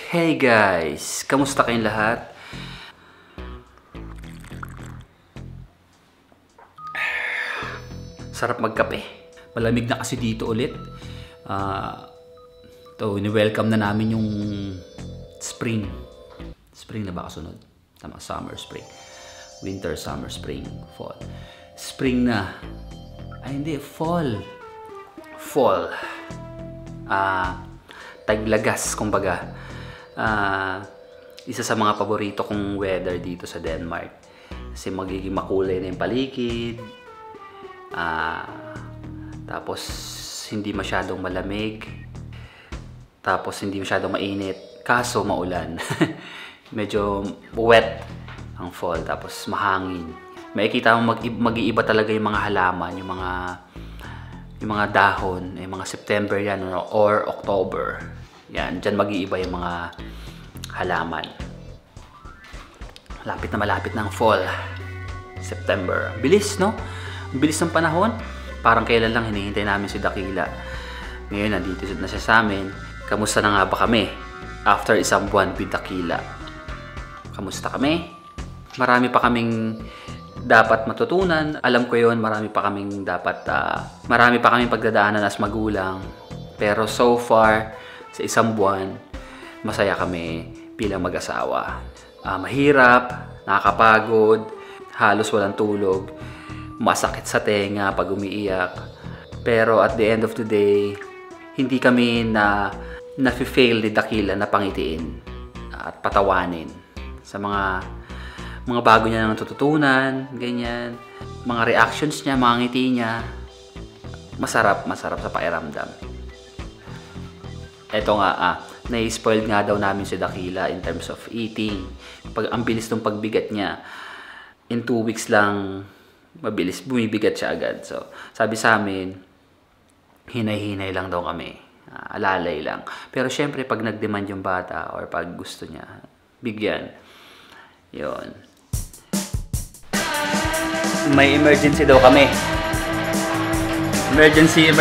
Hey guys! Kamusta kayong lahat? Sarap magkape. Malamig na kasi dito ulit. Ini-welcome na namin yung spring. Spring na ba kasunod? Tama, summer, spring. Winter, summer, spring, fall. Spring na. Ay hindi, fall. Fall. Taglagas, kumbaga. Isa sa mga paborito kong weather dito sa Denmark. Kasi magiging makulay na yung paligid. Tapos hindi masyadong malamig. Tapos hindi masyadong mainit. Kaso maulan. Medyo wet ang fall. Tapos mahangin. Makikita mo mag-iiba talaga yung mga halaman, yung mga dahon, yung mga September yan or October. Yan, dyan mag-iiba yung mga halaman. Malapit na ang fall. September. Bilis, no? Bilis ng panahon. Parang kailan lang hinihintay namin si Dakila. Ngayon, nandito na siya sa amin. Kamusta na nga ba kami? After isang buwan with Dakila. Kamusta kami? Marami pa kaming dapat matutunan. Alam ko yon, marami pa kaming pagdadaanan as magulang. Pero so far, sa isang buwan, masaya kami bilang mag-asawa. Mahirap, nakakapagod, halos walang tulog, masakit sa tenga pag umiiyak. Pero at the end of the day, hindi kami na-fail ni Dakila na pangitiin at patawanin sa mga bago niya nang natututunan, ganyan. Mga reactions niya, mga ngiti niya, masarap sa pakiramdam. Eto nga, na-spoiled nga daw namin si Dakila in terms of eating. Ang bilis ng pagbigat niya. In 2 weeks lang, mabilis, bumibigat siya agad. So, sabi sa amin, hinay-hinay lang daw kami. Alalay lang. Pero syempre, pag nag-demand yung bata or pag gusto niya, bigyan. Yun. May emergency daw kami. Emergency!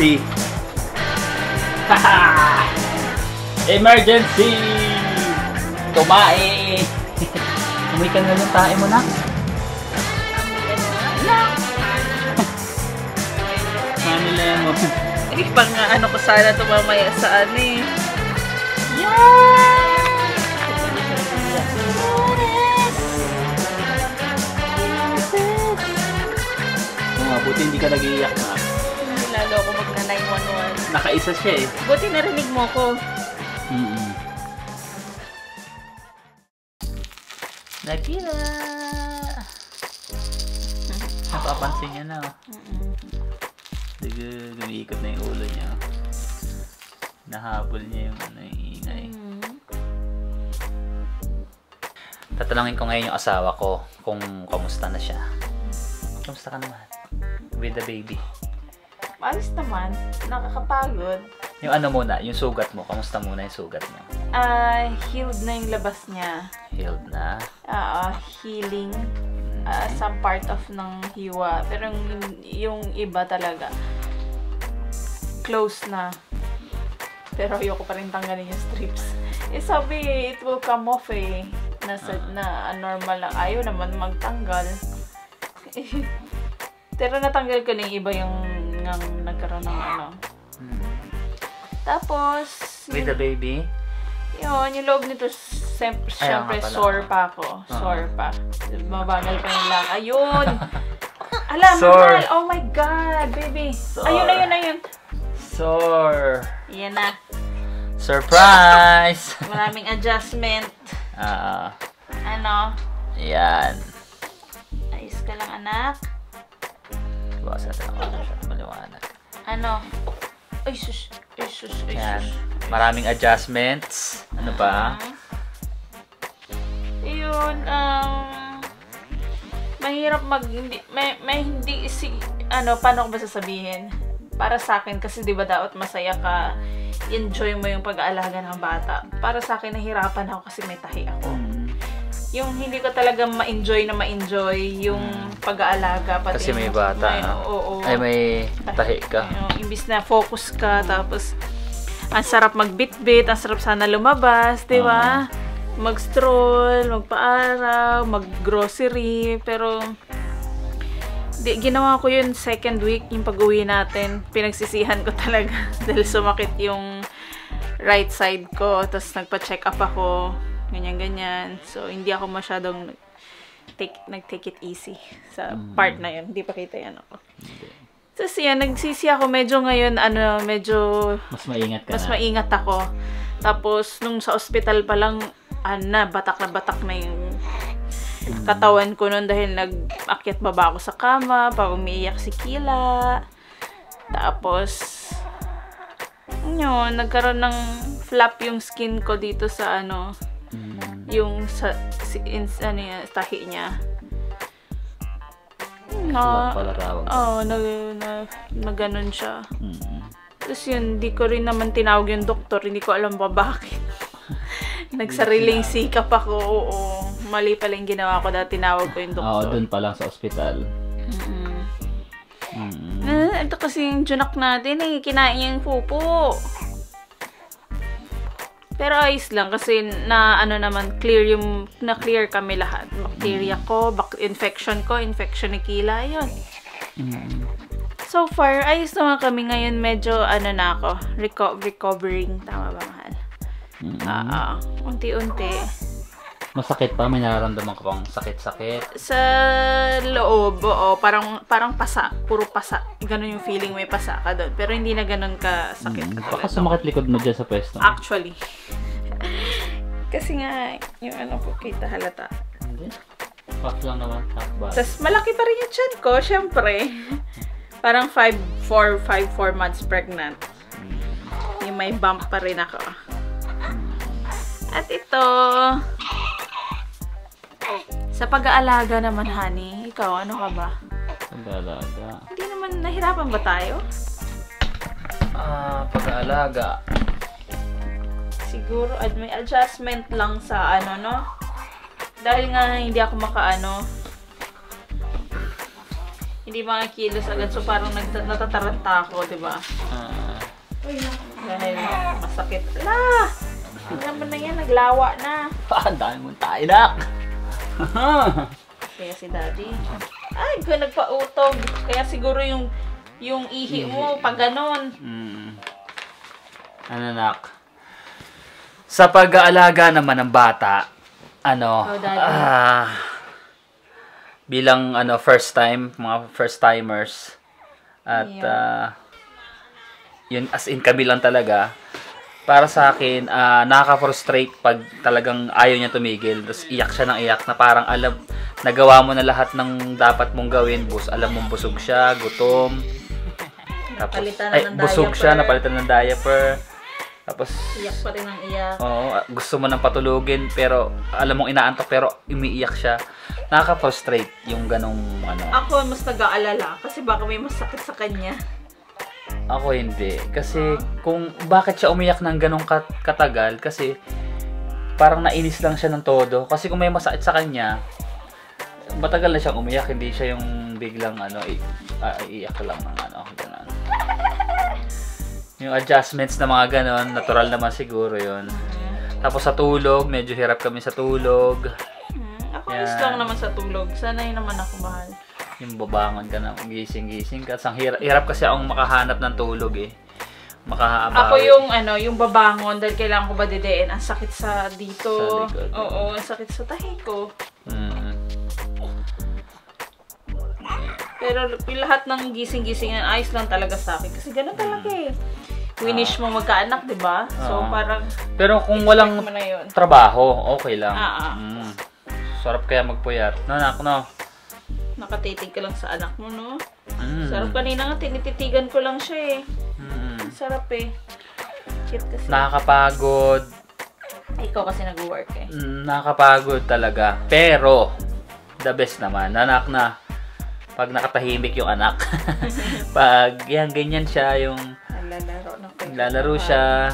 Haha! Emergency! Tumae! Umuwi ka na yung tae mo na. Mami Lemon. Eh, pang ano ko sana ito mamaya sa ano eh. Buti hindi ka nag-iiyak na. Hindi lalo ako magna-911. Nakaisa siya eh. Buti narinig mo ko. Dakila! Napapansin niya na. Gumiikot na yung ulo niya. Nahabol niya yung ingay. Tatalangin ko ngayon yung asawa ko kung kamusta na siya. Kamusta ka naman? With the baby. Ayos naman. Nakakapagod. Yung ano muna, yung sugat mo. Kamusta muna yung sugat mo? Healed na yung labas niya. Healed na? Healing. Some part of ng hiwa. Pero yung iba talaga, close na. Pero ayoko pa rin tanggalin yung strips. Eh sabi, it will come off eh. Na normal lang. Ayaw naman magtanggal. Pero natanggal ko na yung iba yung nagkaroon ng ano. Tapos, with the baby? Yun, yung loob nito, siyempre sore pa ako. Sore pa. Mabagal pa yung lang. Ayun! Alam, mahal! Oh my God, baby! Sore. Ayun! Sore! Yan na. Surprise! Maraming adjustment. Ano? Yan. Ayos ka lang, anak. Bawas natin ako na siya. Maliwanag. Ano? Ay, sus. Yan. Maraming adjustments. Ano pa? Yun, mahirap paano ko ba sasabihin? Para sa akin, kasi di ba dapat masaya ka, enjoy mo yung pag-aalaga ng bata. Para sa akin, nahirapan ako kasi may tahi ako. Yung hindi ko talaga ma-enjoy yung pag-aalaga. Pati kasi may bata. Oo. Ay, may tahi ka. Imbis na focus ka, tapos Ang sarap magbitbit, ang sarap sana lumabas, di ba? Mag-stroll, magpa-araw, mag-grocery, pero ginawa ko yun second week, yung pag-uwi natin. Pinagsisihan ko talaga dahil sumakit yung right side ko. Tapos nagpa-check up ako, ganyan-ganyan. So, hindi ako masyadong nag-take it easy sa part na yun. Hindi pa kita yan ako. Tapos yan, nagsisi ako medyo ngayon, medyo mas maingat ka mas na. maingat ako. Tapos, nung sa ospital pa lang, batak na yung katawan ko noon dahil nag-akyat baba ako sa kama, pag umiiyak si Kila. Tapos, yun, nagkaroon ng flap yung skin ko dito sa yung sa tahi niya. Flap pala tawag. Na ganun siya. Tapos yun, di ko rin naman tinawag yung doktor, hindi ko alam ba bakit. Nagsariling sikap ako, oo. Mali pala yung ginawa ko dahil tinawag ko yung doktor. Doon pa lang sa ospital. Ito kasi yung junak natin kinain niya yung pupo. Pero ayos lang kasi na-clear kami lahat. Bacteria ko, infection ni Kila, yun. So far, ayos naman kami ngayon. Medyo, na ako, recovering. Tama ba, mahal? Unti-unti. Masakit pa? May nararamdaman ka pang sakit-sakit? Sa loob, oo. Parang pasa. Puro pasa. Ganun yung feeling, may pasa ka doon. Pero hindi na ganun ka sakit. Baka sumakit likod mo dyan sa pwesto. Actually. Kasi nga, yung po, kita halata. Hindi. Pass lang naman. Tapos malaki pa rin yung tiyan ko, syempre. Parang 4 months pregnant. Yung may bump pa rin ako. At ito, sa pag-aalaga naman, honey, ikaw, ano ka ba? Pag-aalaga? Hindi naman, nahirapan ba tayo? Pag-aalaga. Siguro, may adjustment lang sa no? Dahil nga, hindi ako hindi makakilos agad, so parang natataranta ako, diba? Dahil masakit. Hindi naman na yan, naglawa na. Ang dami mong tayo, nak! Kaya si daddy, nagpautog. Kaya siguro yung ihi mo, pag ganon. Nak? Sa pag-aalaga naman ng bata, bilang mga first timers, at yun, as in kami lang talaga, para sa akin, nakaka-frustrate pag talagang ayaw niya tumigil. Tapos iyak siya ng iyak na parang nagawa mo na lahat ng dapat mong gawin. Alam mong busog siya, gutom. Tapos, busog siya, napalitan ng diaper. Tapos, iyak pa rin ng iyak. Oo, gusto mo nang patulugin, pero alam mong inaantok, pero umiiyak siya. Nakaka-frustrate yung ganong Ako mas nag-aalala kasi baka may masakit sa kanya. Ako hindi. Kasi kung bakit siya umiyak ng ganong katagal, kasi parang nainis lang siya ng todo. Kasi kung may masakit sa kanya, matagal na siyang umiyak, hindi siya yung biglang iiyak lang ng gano'n. Yung adjustments na mga ganon, natural naman siguro yun. Tapos sa tulog, medyo hirap kami sa tulog. Ako ayos lang naman sa tulog. Sanay naman ako, mahal. Yung babangon ka na, gising-gising ka. Hirap kasi akong makahanap ng tulog Ako yung babangon dahil kailangan ko ba didein. Ang sakit sa dito. Sa likod. Oo, ang sakit sa tahi ko. Pero lahat ng gising-gising ayos lang talaga sa akin. Kasi ganun talaga Winish mo magkaanak, di ba? So, parang... Pero kung walang trabaho, okay lang. Sarap kaya magpuyat. No? Nakatitig ka lang sa anak mo, no? Sarap kanina nga, tinititigan ko lang siya Sarap Cute kasi. Nakakapagod. Ikaw kasi nag-work Nakakapagod talaga. Pero, the best naman. Anak na. Pag nakatahimik yung anak. Pag ganyan siya, yung lalaro siya.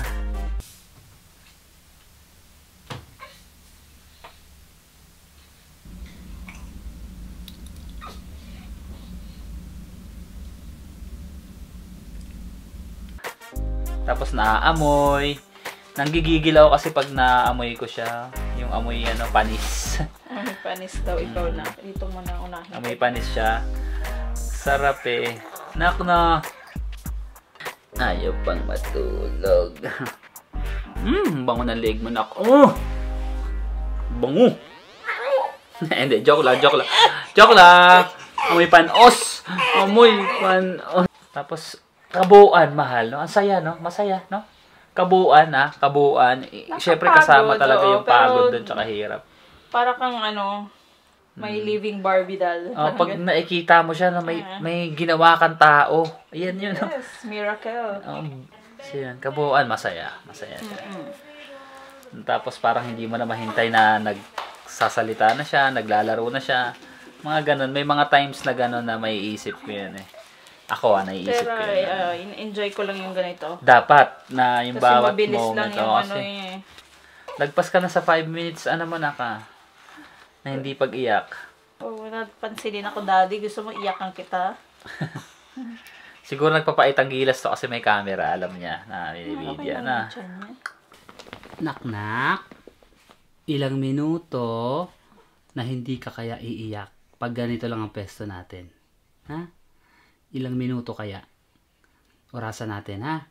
Tapos naaamoy. Nanggigigil ako kasi pag naamoy ko siya. Yung amoy panis. Amoy panis daw, ikaw na. Dito mo na unahin. Amoy panis siya. Sarap eh. Nak na. Ayaw pang matulog. Bango ng leg mo, nak. Oh! Bango! Hindi, joke lang. Joke lang! Amoy panos! Amoy panos! Tapos, kabuuan, mahal, no? Ang saya, no? Masaya, no? Kabuuan, kabuuan. Siyempre, kasama talaga yung pagod doon, tsaka hirap. Para kang may living Barbie doll. Pag nakikita mo siya na may ginawa kang tao, ayan yun. Yes, miracle. So yan, kabuuan, masaya. Masaya siya. Tapos parang hindi mo na mahintay na nagsasalita na siya, naglalaro na siya. Mga ganun. May mga times na ganun na may isip ko yan eh. Ako naiisip ko yan. Pero enjoy ko lang yung ganito. Dapat na yung kasi bawat mabilis moment. Lang yung Kasi lagpas ka na sa 5 minutes, mo na ka. Na hindi pag-iyak. Napansinin ako, daddy. Gusto mo iyakan kita? Siguro nagpapait ang gilas to kasi may camera. Alam niya na binibidya na. Nak-nak. Ilang minuto na hindi ka kaya iiyak pag ganito lang ang pesto natin. Ha? Ilang minuto kaya? Orasan natin, ha?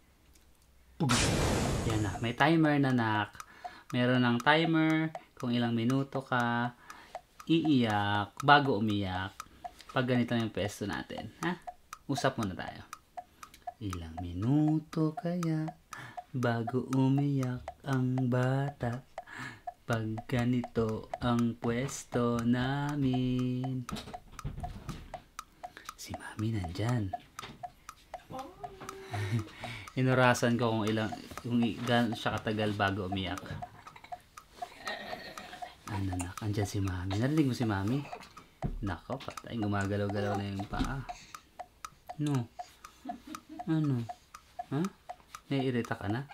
Yan na. May timer na, nak. Meron ng timer kung ilang minuto ka iiyak bago umiyak pag ganito yung pesto natin. Ha? Usap muna tayo. Ilang minuto kaya bago umiyak ang bata pag ganito ang pwesto namin. Si Mami nandyan. Inurasan ko kung gaano siya katagal bago umiyak. Nak, andyan si Mami. Narinig mo si Mami? Nako, patay. Gumagalaw-galaw na yung paa. No. Ano? Ha? Naiirita ka na?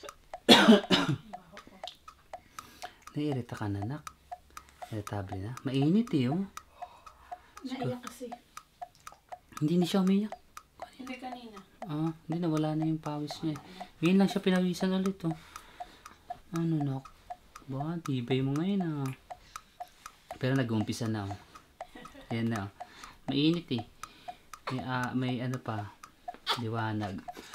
Naiirita ka na, nak? Irritable na? Mainit eh, oh. Naiyak kasi. Hindi siya umiyak. Hindi kanina. Hindi na. Wala na yung pawis niya. Ngayon lang siya pinawisan ulit, oh. Ano, nak? Ba, tibay mo ngayon, Pero nag-uumpisa na, oh. Yan na, oh. Mainit eh. May ano pa. Liwanag.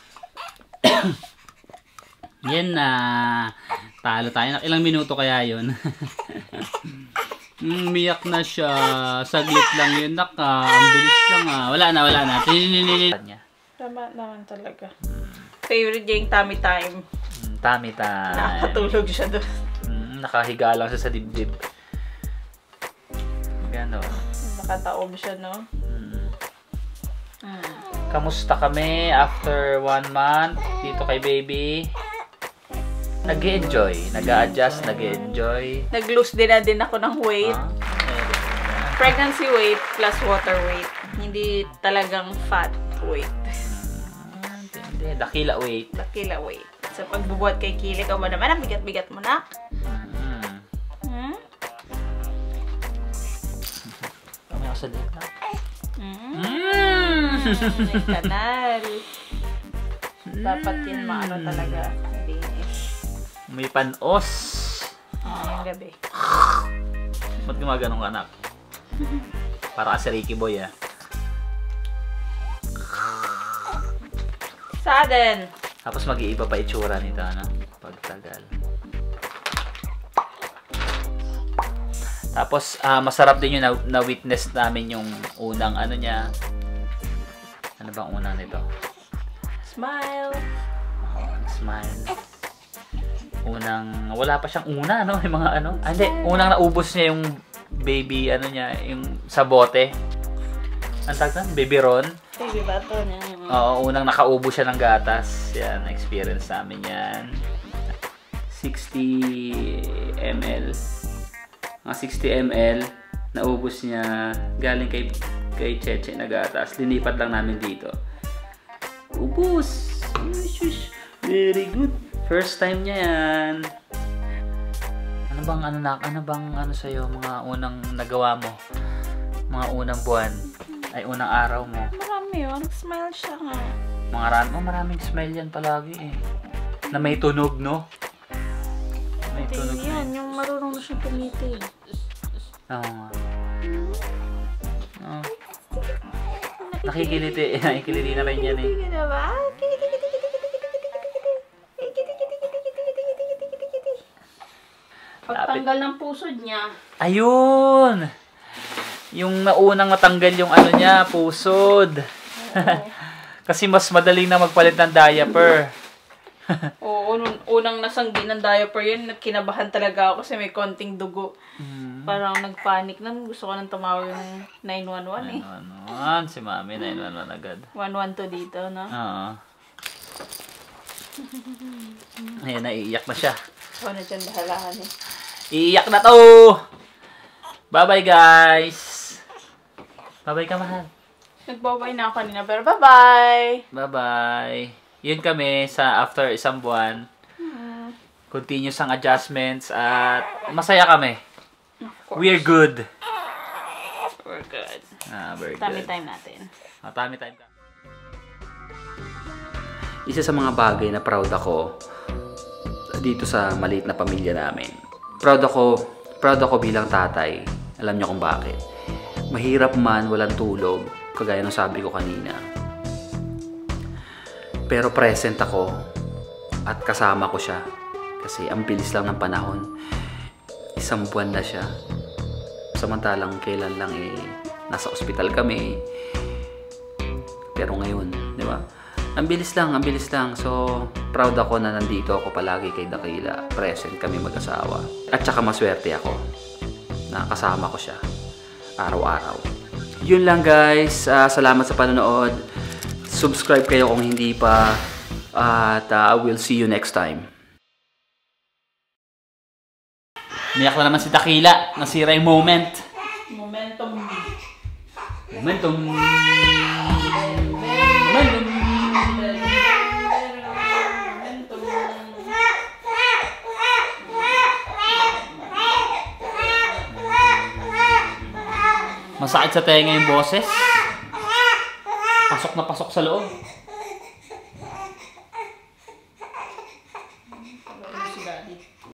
Yan na. Talo tayo. Ilang minuto kaya yun? Miyak na siya. Saglit lang yun, nak. Ang bilis lang, Wala na. Tama naman talaga. Favorite niya yung tummy time. Tummy time. Nakakatulog siya doon. Nakahiga lang siya sa dibdib. Gano. Nakataob siya, no? Kamusta kami after 1 month dito kay baby? Nag-enjoy. Nag-a-adjust, nag-enjoy. Nag-lose din ako ng weight. Pregnancy weight plus water weight. Hindi talagang fat weight. Hindi. Dakila weight. Dakila weight. So, pagbubuhat kay Kili, ikaw ba naman, ang bigat-bigat mo na? Kami ako sa leg na. Kanal. Dapat yun maano talaga. Linis. May panos. Yung gabi. Ba't gumaganong ka, anak? Para ka si Ricky Boy, Sudden. Tapos mag-iiba pa itsura nito, pagtagal. Tapos, masarap din yung na-witness namin yung unang niya. Ano bang unang nito? Smile. Smile. Wala pa siyang una, yung mga hindi, unang naubos niya yung baby, niya, yung sa bote. Ang tawag na? Baby Ron. Baby bato niya. Oo, unang nakaubo siya ng gatas. Yan, experience namin yan. 60 ml. Mga 60 ml, naubos niya galing kay Cheche na gatas. Linipat lang namin dito. Ubus! Very good. First time niya yan. Ano bang sa'yo, mga unang nagawa mo? Mga unang buwan? Ay, unang araw mo? Marami yun. Nag-smile siya nga. Mga maraming smile yan palagi eh. Na may tunog, no? May tunog na Yan, yung marunong na siyang tumiti. Oo nga. Oh. Nakikiliti. Nakikiliti na rin yan eh. Hindi na ba? Pagtanggal ng pusod niya. Ayun! Yung naunang matanggal yung ano niya, pusod. Kasi mas madaling na magpalit ng diaper. Oo, unang nasanggi ng diaper yun, kinabahan talaga ako kasi may konting dugo. Parang nagpanik na. Gusto ko nang tumawag ng 911 eh. 911. Si Mami, 911 agad. 112 dito, no? Oo. Ayan, naiiyak na siya. Ako na dyan bahalahan eh. Iiyak na to! Bye-bye, guys! Bye-bye ka, mahal. Nagbabay na ako kanina, pero bye-bye! Bye-bye! Yun kami sa after isang buwan. Continuous ang adjustments at masaya kami. We're good. We're good. We're Tummy good. time natin. Tummy time ka. Isa sa mga bagay na proud ako dito sa maliit na pamilya namin. Proud ako bilang tatay. Alam niyo kung bakit. Mahirap man, walang tulog, kagaya ng sabi ko kanina. Pero present ako at kasama ko siya. Kasi ang bilis lang ng panahon. Isang buwan na siya. Samantalang kailan lang nasa ospital kami. Pero ngayon, di ba? Ang bilis lang. So, proud ako na nandito ako palagi kay Dakila. Present kami mag-asawa. At saka maswerte ako na kasama ko siya araw-araw. Yun lang guys. Salamat sa panonood. Subscribe kayo kung hindi pa. At we'll see you next time. Niyak na naman si Dakila. Nasira yung moment. Momentum. Masakit sa tenga yung boses. Pasok na pasok sa loob.